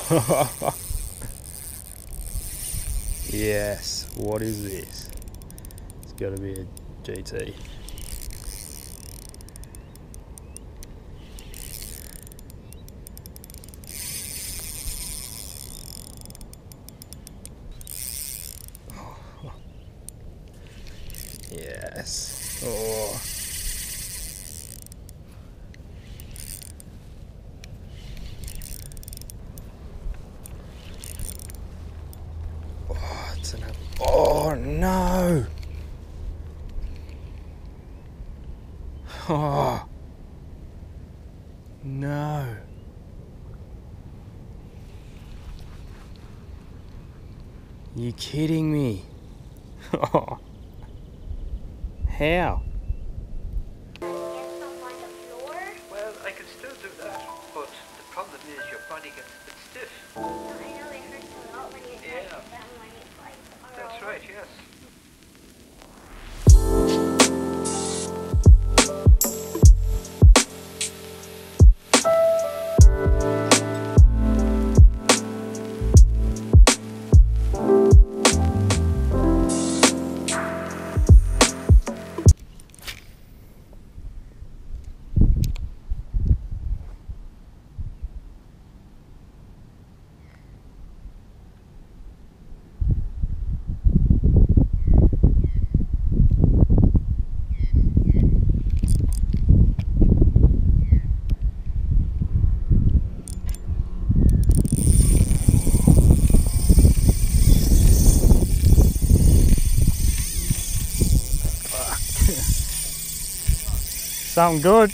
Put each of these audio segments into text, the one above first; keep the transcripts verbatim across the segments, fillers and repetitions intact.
Yes, what is this? It's got to be a G T. Yes. Oh. Oh, it's an. Oh no. Oh. No. You kidding me? Oh. How? Well, I can still do that, but the problem is your body gets a bit stiff. I know it hurts a lot when you Yeah. touch them when you fight. That's right, yes. Something good.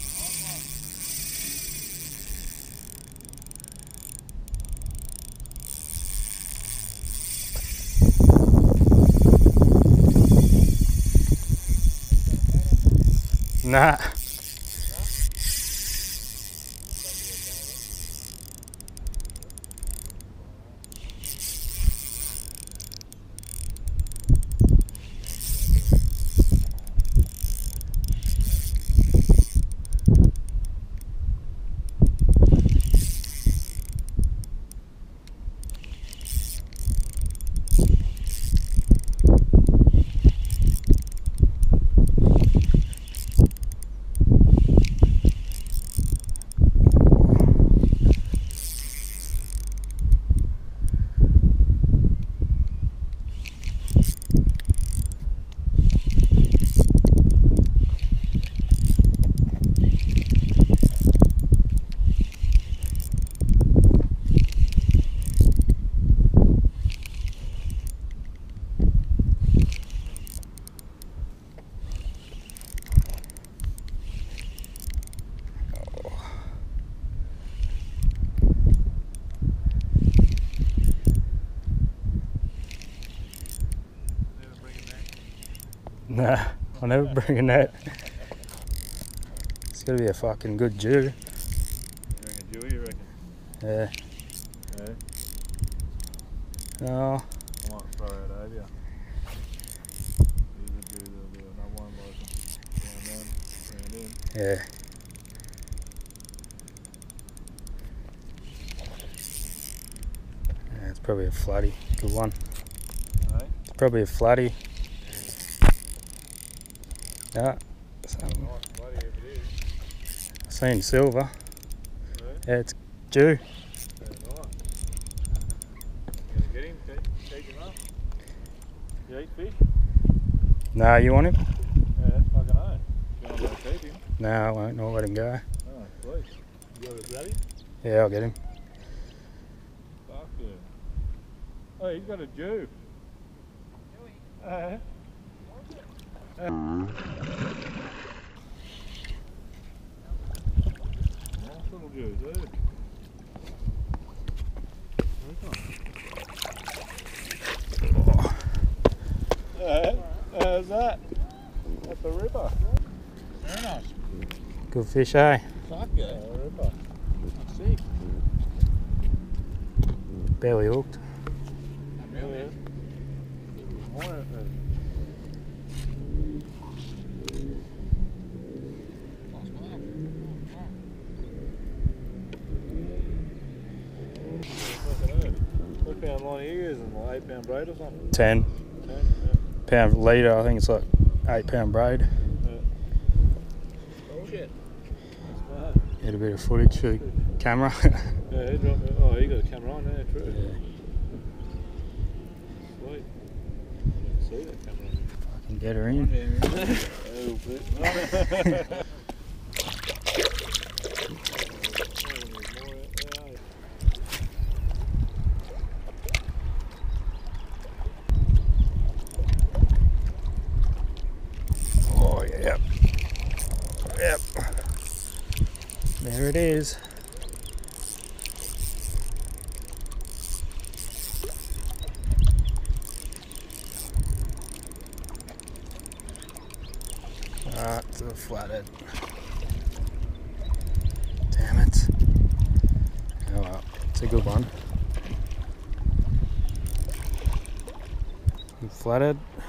Nah. Nah, I'll never bring a net. It's gotta be a fucking good Jew. You reckon Jewy, you reckon? Yeah. Yeah. No. I might throw it over you. He's a Jew, there'll be another one like him. Round then, round in. Yeah. Yeah, it's probably a flatty. Good one. Hey? It's probably a flatty. Yeah. Something. Nice bloody if it is. I've seen silver. Yeah. Yeah, it's Jew. Yeah, nice. You gonna get him? Keep, keep him up? You eat fish? Nah, you want him? Yeah, fucking know. You want to keep him? No, I won't. I'll let him go. Oh, please. You got to grab him? Yeah, I'll get him. Fuck yeah. Oh, he's got a Jew. Uh, uh, nice little Jew, dude. Uh, how's that? At the river. Very nice. Good fish, eh? Fuck yeah. At the river. Sick. Barely hooked. Yeah. More pound line you're using, like eight pound braid or something? ten. ten, yeah. Pound leader, I think it's like eight pound braid. Yeah. Oh shit. That's mad. Get a bit of footage for the camera. Yeah, he dropped it. Oh, you got a camera on there, true. Yeah. Sweet. You can see that camera. I can get her in. A little bit. Oh, yep. Yep. There it is. Ah, it's a flathead. Damn it. Oh well, it's a good one. Flathead.